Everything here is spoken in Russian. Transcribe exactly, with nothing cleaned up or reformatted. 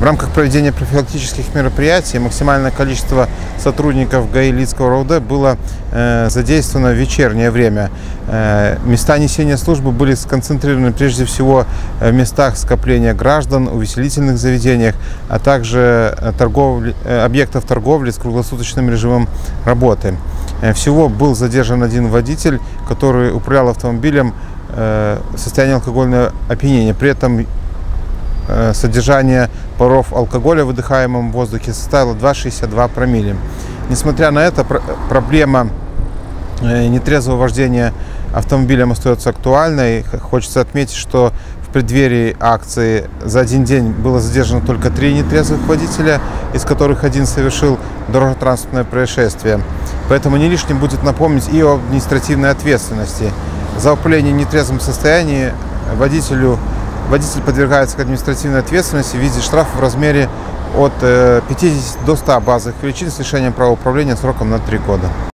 В рамках проведения профилактических мероприятий максимальное количество сотрудников ГАИ Лидского РОВД было э, задействовано в вечернее время. Э, места несения службы были сконцентрированы прежде всего в местах скопления граждан, увеселительных заведениях, а также торговли, э, объектов торговли с круглосуточным режимом работы. Э, всего был задержан один водитель, который управлял автомобилем э, в состоянии алкогольного опьянения. При этом содержание паров алкоголя в выдыхаемом воздухе составило два целых шестьдесят два сотых промилле. Несмотря на это, проблема нетрезвого вождения автомобилем остается актуальной. Хочется отметить, что в преддверии акции за один день было задержано только три нетрезвых водителя, из которых один совершил дорожно-транспортное происшествие. Поэтому не лишним будет напомнить и о административной ответственности. За управление в нетрезвом состоянии водителю Водитель подвергается к административной ответственности в виде штрафа в размере от пятидесяти до ста базовых величин с лишением права управления сроком на три года.